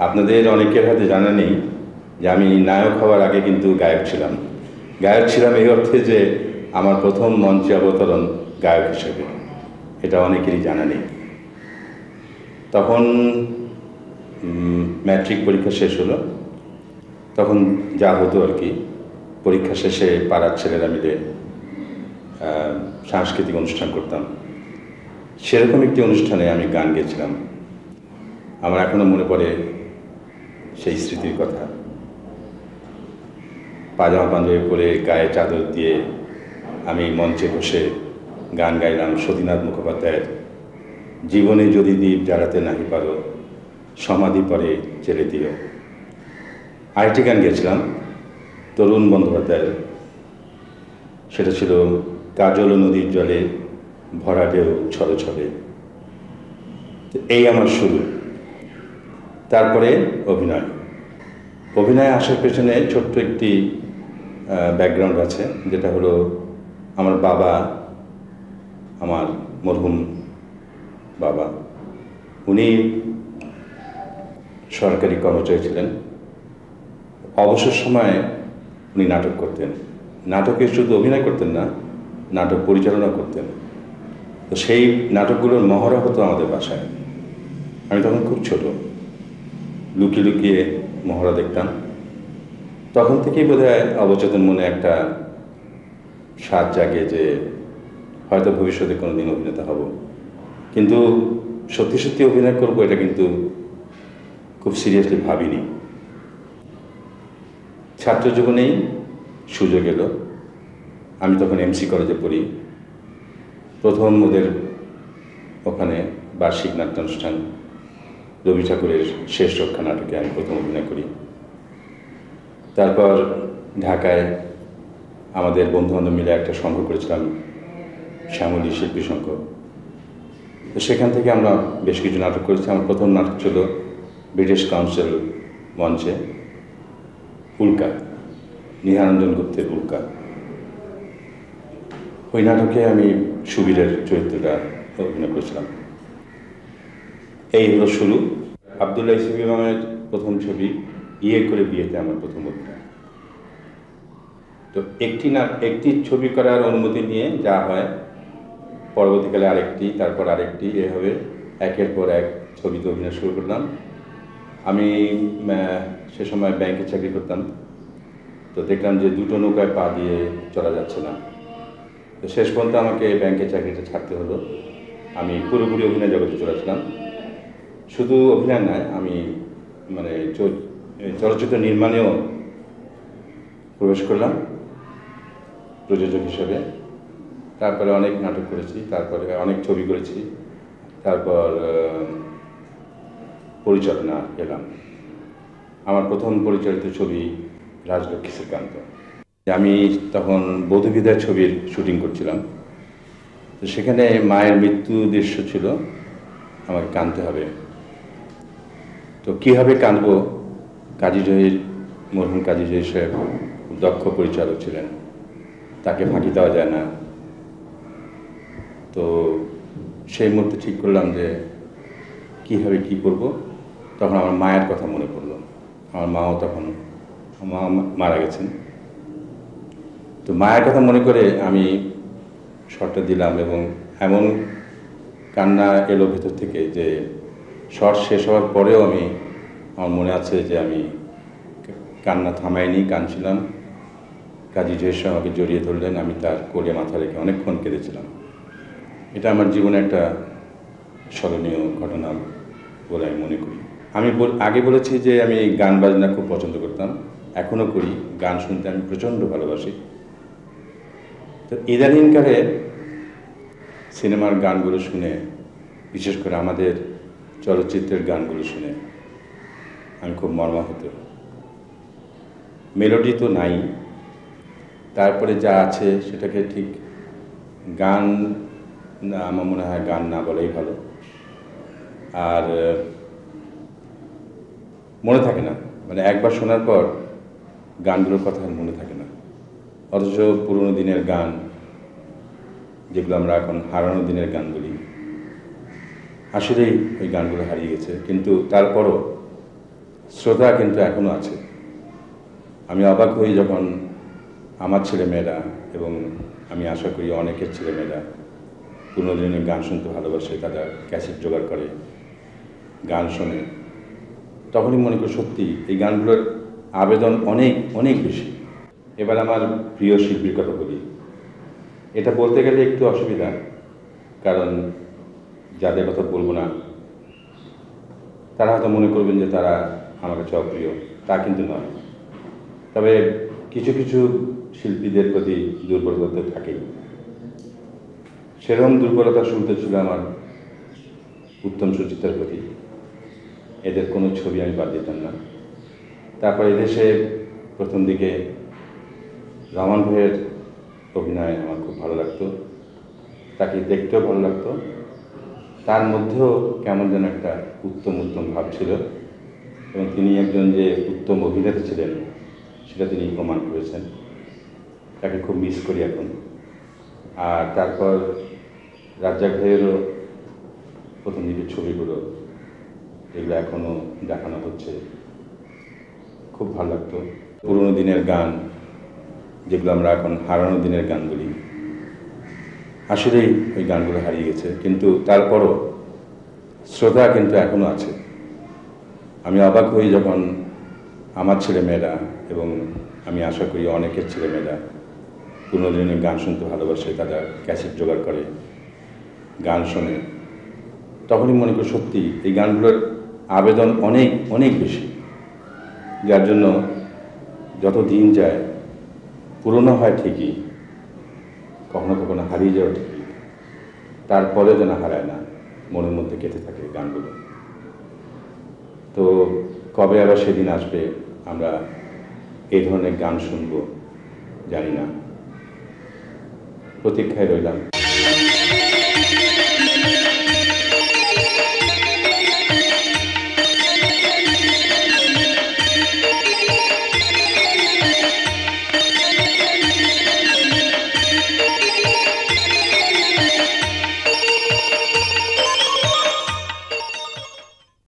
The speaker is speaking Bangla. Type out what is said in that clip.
আপনাদের অনেকের হয়তো জানা নেই যে আমি নায়ক হওয়ার আগে কিন্তু গায়ক ছিলাম। গায়ক ছিলাম এই অর্থে যে আমার প্রথম মঞ্চে অবতরণ গায়ক হিসেবে, এটা অনেকেরই জানা নেই। তখন ম্যাট্রিক পরীক্ষা শেষ হলো, তখন যা হতো আর কি, পরীক্ষা শেষে পাড়ার ছেলেরা মিলে সাংস্কৃতিক অনুষ্ঠান করতাম। সেরকম একটি অনুষ্ঠানে আমি গান গেয়েছিলাম। আমার এখনো মনে পড়ে সেই স্মৃতির কথা। পাজামা পাঞ্জাবি পরে গায়ে চাদর দিয়ে আমি মঞ্চে বসে গান গাইলাম সতীনাথ মুখোপাধ্যায়ের জীবনে যদি দ্বীপ জ্বালাতে নাহি পারো সমাধি পরে জেলে দিও। আরেকটি গান গেয়েছিলাম তরুণ বন্দ্যোপাধ্যায়ের, সেটা ছিল কাজল নদীর জলে ভরা ঢেউ ছলে ছলে। এই আমার শুরু। তারপরে অভিনয় আসার পেছনে ছোট্ট একটি ব্যাকগ্রাউন্ড আছে, যেটা হলো আমার বাবা, আমার মরহুম বাবা, উনি সরকারি কর্মচারী ছিলেন। অবসর সময়ে উনি নাটক করতেন। নাটকে শুধু অভিনয় করতেন না, নাটক পরিচালনা করতেন। তো সেই নাটকগুলোর মহড়া হতো আমাদের বাসায়। আমি তখন খুব ছোট, লুকিয়ে লুকিয়ে মহড়া দেখতাম। তখন থেকেই বোধহয় অবচেতন মনে একটা স্বাদ জাগে যে হয়তো ভবিষ্যতে কোনো দিন অভিনেতা হব, কিন্তু সত্যি সত্যি অভিনয় করবো এটা কিন্তু খুব সিরিয়াসলি ভাবিনি। ছাত্র জীবনেই সুযোগ এলো। আমি তখন এমসি কলেজে পড়ি। প্রথম ওদের ওখানে বার্ষিক নাট্যানুষ্ঠান রবি ঠাকুরের শেষ রক্ষা নাটকে আমি প্রথম অভিনয় করি। তারপর ঢাকায় আমাদের বন্ধুবান্ধব মিলে একটা সংঘ করেছিলাম, শ্যামলী শিল্পী সংঘ। তো সেখান থেকে আমরা বেশ কিছু নাটক করেছি। আমার প্রথম নাটক ছিল ব্রিটিশ কাউন্সিল মঞ্চে উল্কা, নিহারঞ্জন গুপ্তের উল্কা। ওই নাটকে আমি সুবীরের চরিত্রটা অভিনয় করেছিলাম। এই হলো শুরু। আবদুল্লাহ ইউসুফ ইমামের প্রথম ছবি ইয়ে করে বিয়েতে আমার প্রথম অভিনয়। তো একটি ছবি করার অনুমতি নিয়ে যা হয়, পরবর্তীকালে আরেকটি, তারপর আরেকটি, এভাবে একের পর এক ছবিতে অভিনয় শুরু করলাম। আমি সে সময় ব্যাংকে চাকরি করতাম। তো দেখলাম যে দুটো নৌকায় পা দিয়ে চলা যাচ্ছে না। তো শেষ পর্যন্ত আমাকে ব্যাংকের চাকরিটা ছাড়তে হলো। আমি পুরোপুরি অভিনয় জগতে চলেছিলাম। শুধু অভিনয় নয়, আমি চলচ্চিত্র নির্মাণেও প্রবেশ করলাম প্রযোজক হিসেবে। তারপরে অনেক নাটক করেছি, তারপরে অনেক ছবি করেছি, তারপর পরিচালনা এলাম। আমার প্রথম পরিচালিত ছবি রাজলক্ষ্মী শ্রীকান্ত। আমি তখন বধূবিদায় ছবির শুটিং করছিলাম। তো সেখানে মায়ের মৃত্যু দৃশ্য ছিল, আমাকে কাঁদতে হবে। তো কীভাবে কাঁদবো, কাজী জহির, মরহুম কাজী জহির সাহেব দক্ষ পরিচালক ছিলেন, তাকে ফাঁকি দেওয়া যায় না। তো সেই মুহূর্তে ঠিক করলাম যে কীভাবে কী করব। তখন আমার মায়ের কথা মনে পড়লো। আমার মাও তখন মারা গেছেন। তো মায়ের কথা মনে করে আমি শটটা দিলাম এবং এমন কান্না এলো ভেতর থেকে যে শট শেষ হওয়ার পরেও আমার মনে আছে যে আমি কান্না থামাইনি, কাঁদছিলাম। কাজী জহির সাহেব আমাকে জড়িয়ে ধরলেন, আমি তার কোলে মাথা রেখে অনেকক্ষণ কেঁদেছিলাম। এটা আমার জীবনে একটা স্মরণীয় ঘটনা বলে আমি মনে করি। আমি আগে বলেছি যে আমি গান বাজনা খুব পছন্দ করতাম, এখনও করি। গান শুনতে আমি প্রচণ্ড ভালোবাসি। তো ইদানিংকালে সিনেমার গানগুলো শুনে, বিশেষ করে আমাদের চলচ্চিত্রের গানগুলো শুনে আমি খুব মর্মাহত। মেলোডি তো নাই, তারপরে যা আছে সেটাকে ঠিক গান না, আমার মনে হয় গান না বলাই ভালো। আর মনে থাকে না, একবার শোনার পর গানগুলোর কথা আর মনে থাকে না। অথচ পুরনো দিনের গান, যেগুলো আমরা এখন হারানো দিনের গান বলি, আসলেই ওই গানগুলো হারিয়ে গেছে। কিন্তু তারপরও শ্রদ্ধা কিন্তু এখনও আছে। আমি অবাক হই যখন আমার ছেলেমেয়েরা এবং আমি আশা করি অনেকের ছেলেমেয়েরা পুরোনো দিনের গান শুনতে ভালোবাসে, তারা ক্যাসেট জোগাড় করে গান শোনে। তখনই মনে করি সত্যি এই গানগুলোর আবেদন অনেক অনেক বেশি। এবার আমার প্রিয় শিল্পীর কথা বলি। এটা বলতে গেলে একটু অসুবিধা, কারণ যাদের কথা বলবো না তারা হয়তো মনে করবেন যে তারা আমার কাছে অপ্রিয়, তা কিন্তু নয়। তবে কিছু কিছু শিল্পীদের প্রতি দুর্বলতা থাকেই। সেরকম দুর্বলতা শুরুতে ছিল আমার উত্তম সুচিত্রার প্রতি। এদের কোনো ছবি আমি বাদ দিতাম না। তারপর এদেশে প্রথম দিকে রহমান ভাইয়ের অভিনয় আমার খুব ভালো লাগতো, তাকে দেখতেও ভালো লাগতো। তার মধ্যেও কেমন যেন একটা উত্তম উত্তম ভাব ছিল, এবং তিনি একজন যে উত্তম অভিনেতা ছিলেন সেটা তিনি প্রমাণ করেছেন। তাকে খুব মিস করি এখন। আর তারপর রাজ্জাক ভাইয়েরও প্রথম দিকের ছবিগুলো, এগুলো এখনও দেখানো হচ্ছে, খুব ভালো লাগতো। পুরোনো দিনের গান যেগুলো আমরা এখন হারানো দিনের গান বলি, আসলেই ওই গানগুলো হারিয়ে গেছে, কিন্তু তারপরও শ্রদ্ধা কিন্তু এখনও আছে। আমি অবাক হই যখন আমার ছেলেমেয়েরা এবং আমি আশা করি অনেকের ছেলেমেয়েরা পুরোনো দিনের গান শুনতে ভালোবাসে, তারা ক্যাসেট জোগাড় করে গান শোনে। তখনই মনে করি সত্যি এই গানগুলোর আবেদন অনেক অনেক বেশি, যার জন্য যত দিন যায় পুরনো হয় ঠিকই, কখনো কখনো হারিয়ে যাওয়া ঠিকই, তারপরে যেন হারায় না, মনের মধ্যে গেঁথে থাকে গানগুলো। তো কবে আবার সেদিন আসবে আমরা এই ধরনের গান শুনবো জানি না, প্রতীক্ষায় রইলাম।